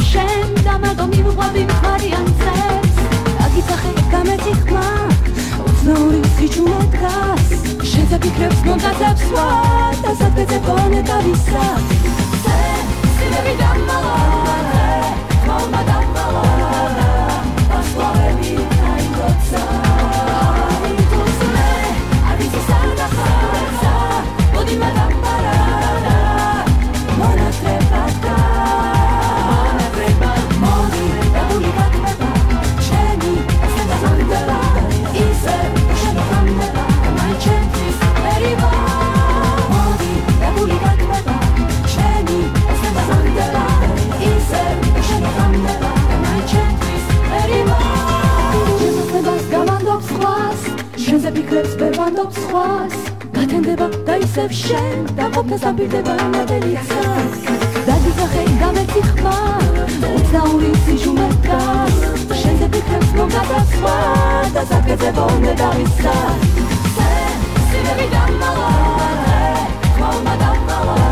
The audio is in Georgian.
შენ და მარტო მივყვები მარიან წეს აგიცახე გამეთიხმა უცნაური სიჩუმე დგას შენზე ფიქრებს მომდაცებს ვარ და სათქეზე გონე დავისად სინები დამალარე ხალმა დამალარა ასლავები აინდოცა აინდოცა არიზი სარდახარცა მოდი მადამარარა მონატრებატა მოდი დაგული გატმება ჩემი ასედა ამდელა ისე შემოხამდება მაი ჩემთვის მერივა მოდი დაგული გატმება ჩემი ასედა ამდელა ისე შემოხამდება მაი ჩემთვის მერივა შესაძლებას გავანდობ სხვას შენზე ფიქრებს ვერ ვანდობ სხვას გათენდება და ისევ შენ დაყოფას აპირდება ნადელიცა დაგიძახე გამეთიხმა უცნაური სიჩუმე დგას შენზე ფიქრებს მომდაცებს ვარ და სათქეზე გონე დავისად სინები დამალარე ხალმა დამალარე